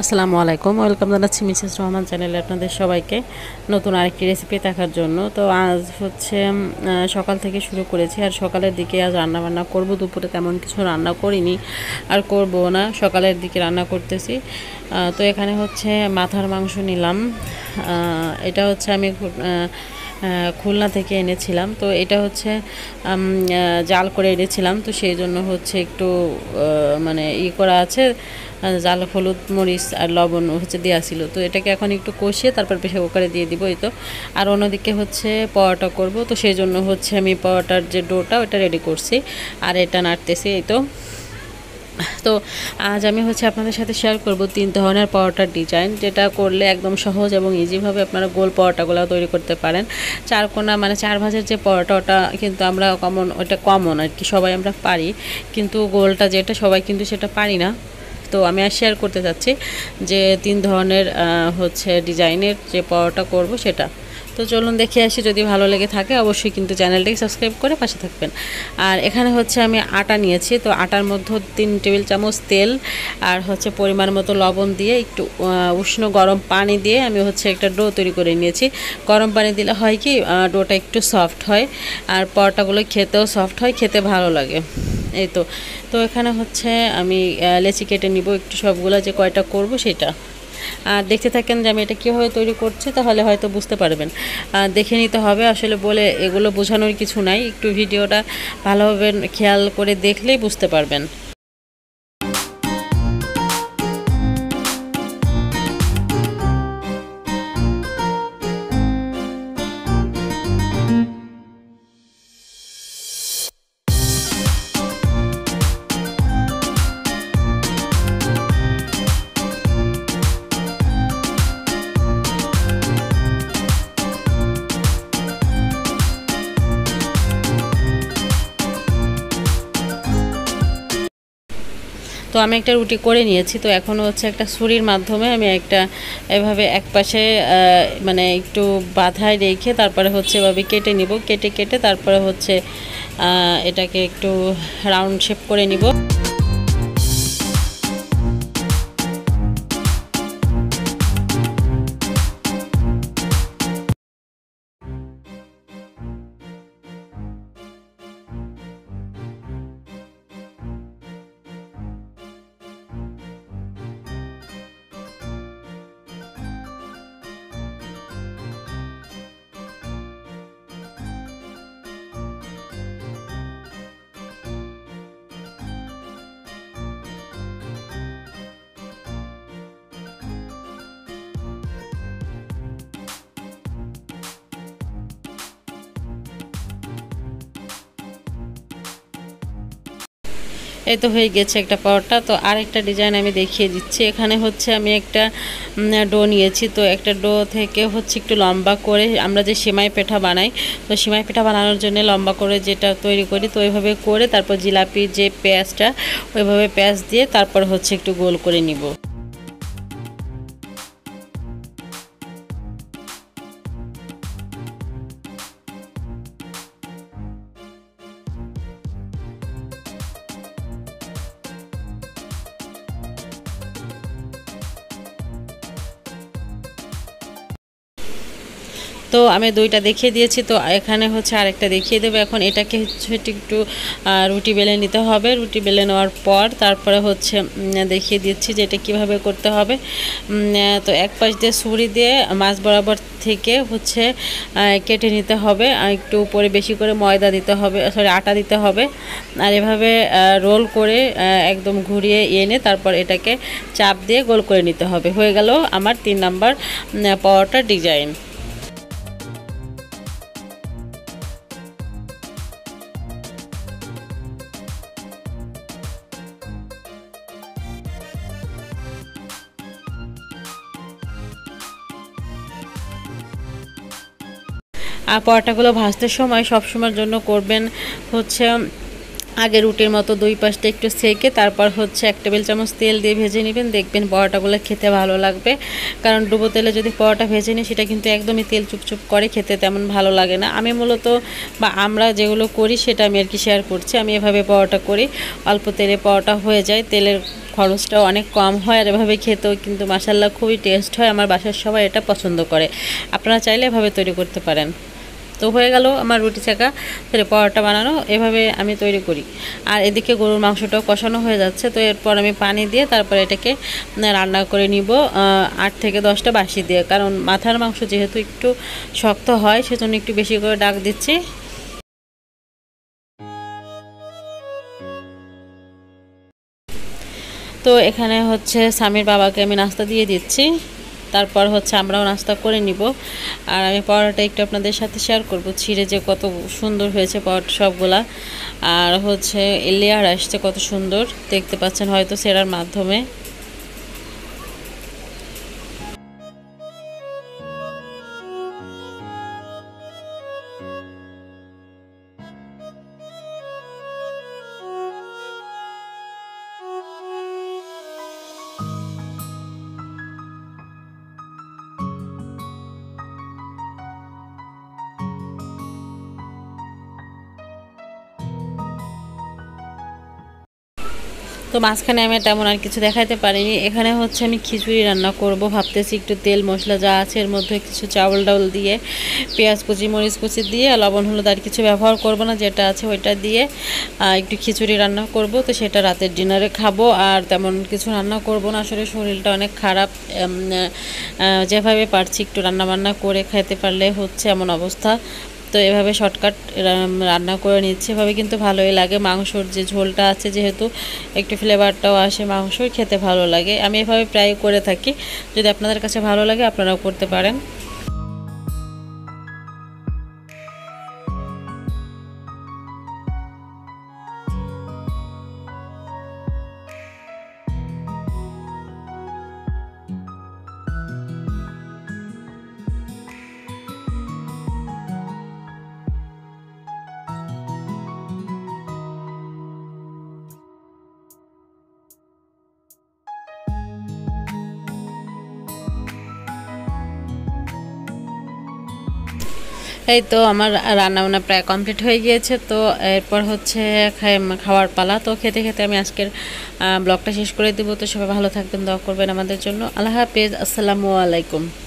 আসসালামু আলাইকুম, ওয়েলকাম জানাচ্ছি মিসেস রহমান চ্যানেলে আপনাদের সবাইকে নতুন আরেকটি রেসিপি দেখার জন্য। তো আজ হচ্ছে সকাল থেকে শুরু করেছি, আর সকালের দিকে আজ রান্না বান্না করব। দুপুরে তেমন কিছু রান্না করিনি আর করব না, সকালের দিকে রান্না করতেছি। তো এখানে হচ্ছে মাথার মাংস নিলাম। এটা হচ্ছে আমি খুলনা থেকে এনেছিলাম। তো এটা হচ্ছে জাল করে এনেছিলাম, তো সেই জন্য হচ্ছে একটু মানে করা আছে, জাল হলুদ মরিচ আর লবণ হচ্ছে দেওয়া ছিল। তো এটাকে এখন একটু কষিয়ে তারপর প্রেসার কুকারে দিয়ে দিব। এই তো আর অন্যদিকে হচ্ছে পরোটা করব, তো সেই জন্য হচ্ছে আমি পরোটার যে ডোটা ওটা রেডি করছি আর এটা নাড়তেছি। এই তো আজ আমি হচ্ছে আপনাদের সাথে শেয়ার করব 3 ধরনের পরোটার ডিজাইন, যেটা করলে একদম সহজ এবং ইজিভাবে আপনারা গোল পরোটাগুলো তৈরি করতে পারেন। চারকোনা মানে 4 ভাঁজের যে পরোটা, ওটা কিন্তু আমরা ওটা কমন আর কি, সবাই আমরা পারি, কিন্তু গোলটা যেটা সবাই কিন্তু সেটা পারি না। তো আমি আর শেয়ার করতে চাচ্ছি যে 3 ধরনের হচ্ছে ডিজাইনের যে পরোটা করব সেটা। তো চলুন দেখে আসি, যদি ভালো লেগে থাকে অবশ্যই কিন্তু চ্যানেলটাকে সাবস্ক্রাইব করে পাশে থাকবেন। আর এখানে হচ্ছে আমি আটা নিয়েছি, তো আটার মধ্যে 3 টেবিল চামচ তেল আর হচ্ছে পরিমাণ মতো লবণ দিয়ে একটু উষ্ণ গরম পানি দিয়ে আমি হচ্ছে একটা ডো তৈরি করে নিয়েছি। গরম পানি দিলে হয় কি ডোটা একটু সফট হয় আর পরোটাগুলো খেতেও সফট হয়, খেতে ভালো লাগে। এই তো তো এখানে হচ্ছে আমি লেচি কেটে নিব একটু, সবগুলো যে কয়টা করব সেটা। আর দেখতে থাকেন যে আমি এটা কীভাবে তৈরি করছি, তাহলে হয়তো বুঝতে পারবেন। দেখে নিতে হবে, আসলে বলে এগুলো বোঝানোর কিছু নাই, একটু ভিডিওটা ভালোভাবে খেয়াল করে দেখলেই বুঝতে পারবেন। তো আমি একটা রুটি করে নিয়েছি, তো এখন হচ্ছে একটা ছুরির মাধ্যমে আমি একটা এভাবে এক পাশে মানে একটু বাঁধায় রেখে তারপরে হচ্ছে এভাবে কেটে নিব, কেটে কেটে তারপরে হচ্ছে এটাকে একটু রাউন্ড শেপ করে নিব। এই তো হয়ে গেছে একটা পরোটা। তো আরেকটা ডিজাইন আমি দেখিয়ে দিচ্ছি। এখানে হচ্ছে আমি একটা ডো নিয়েছি, তো একটা ডো থেকে হচ্ছে একটু লম্বা করে আমরা যে সেমাই পিঠা বানাই, তো সেমাই পিঠা বানানোর জন্য লম্বা করে যেটা তৈরি করি, তো ওইভাবে করে তারপর জিলাপির যে পেঁয়াজটা ওইভাবে পেঁয়াজ দিয়ে তারপর হচ্ছে একটু গোল করে নিব। তো আমি দুইটা দেখিয়ে দিয়েছি, তো এখানে হচ্ছে আরেকটা দেখিয়ে দেবো। এখন এটাকে হচ্ছে একটু রুটি বেলে নিতে হবে। রুটি বেলে নেওয়ার পর তারপরে হচ্ছে দেখিয়ে দিচ্ছি যে এটা কীভাবে করতে হবে। তো এক পাশ দিয়ে ছুরি দিয়ে মাছ বরাবর থেকে হচ্ছে কেটে নিতে হবে, একটু উপরে বেশি করে ময়দা দিতে হবে, সরি আটা দিতে হবে। আর এভাবে রোল করে একদম ঘুরিয়ে এনে তারপর এটাকে চাপ দিয়ে গোল করে নিতে হবে। হয়ে গেল আমার 3 নাম্বার পরোটার ডিজাইন। আর পরোটাগুলো ভাজতে সময় সবসময়ের জন্য করবেন হচ্ছে আগে রুটির মতো দুই পাশটা একটু সেকে তারপর হচ্ছে 1 টেবিল চামচ তেল দিয়ে ভেজে নেবেন, দেখবেন পরোটাগুলো খেতে ভালো লাগবে। কারণ ডুবো তেলে যদি পরোটা ভেজে নিই সেটা কিন্তু একদমই তেল চুপচুপ করে, খেতে তেমন ভালো লাগে না। আমি মূলত বা আমরা যেগুলো করি সেটা আমি আর কি শেয়ার করছি। আমি এভাবে পরোটা করি, অল্প তেলে পরোটা হয়ে যায়, তেলের খরচটাও অনেক কম হয়, আর এভাবে খেতেও কিন্তু মাশাআল্লাহ খুবই টেস্ট হয়। আমার বাসার সবাই এটা পছন্দ করে। আপনারা চাইলে এভাবে তৈরি করতে পারেন। তো হয়ে গেল আমার রুটি চাকা তাহলে পরোটা বানানো, এভাবে আমি তৈরি করি। আর এদিকে গরুর মাংসটাও কষানো হয়ে যাচ্ছে, তো এরপর আমি পানি দিয়ে তারপর এটাকে রান্না করে নিব 8 থেকে 10টা বাসি দিয়ে। কারণ মাথার মাংস যেহেতু একটু শক্ত হয় সেজন্য একটু বেশি করে ডাক দিচ্ছি। তো এখানে হচ্ছে স্বামীর বাবাকে আমি নাস্তা দিয়ে দিচ্ছি, তারপর হচ্ছে আমরাও নাস্তা করে নিব। আর আমি পরোটা একটু আপনাদের সাথে শেয়ার করব, ছিঁড়ে যে কত সুন্দর হয়েছে পরোটা সবগুলা। আর হচ্ছে লেয়ার আসছে কত সুন্দর, দেখতে পাচ্ছেন হয়তো সেরার মাধ্যমে। তো মাঝখানে আমি তেমন আর কিছু দেখাইতে পারিনি। এখানে হচ্ছে আমি খিচুড়ি রান্না করব ভাবতেছি, একটু তেল মশলা যা আছে এর মধ্যে কিছু চাউল ডাউল দিয়ে, পেঁয়াজ কুচি মরিচ কুচি দিয়ে, লবণ হলুদ আর কিছু ব্যবহার করব না, যেটা আছে ওইটা দিয়ে একটু খিচুড়ি রান্না করব। তো সেটা রাতের ডিনারে খাবো, আর তেমন কিছু রান্না করব না। আসলে শরীরটা অনেক খারাপ, যেভাবে পারছি একটু রান্না বান্না করে খেতে পারলে হচ্ছে এমন অবস্থা। তো এভাবে শর্টকাট রান্না করে নিচ্ছে, এভাবে কিন্তু ভালোই লাগে। মাংসর যে ঝোলটা আছে যেহেতু একটু ফ্লেভারটাও আসে, মাংসই খেতে ভালো লাগে। আমি এভাবে প্রায় করে থাকি, যদি আপনাদের কাছে ভালো লাগে আপনারাও করতে পারেন। এই তো আমার রান্নাবান্না প্রায় কমপ্লিট হয়ে গিয়েছে। তো এরপর হচ্ছে খাওয়ার পালা। তো খেতে খেতে আমি আজকের ব্লগটা শেষ করে দেবো। তো সবাই ভালো থাকবেন, দোয়া করবেন আমাদের জন্য। আল্লাহ হাফেজ, আসসালামু আলাইকুম।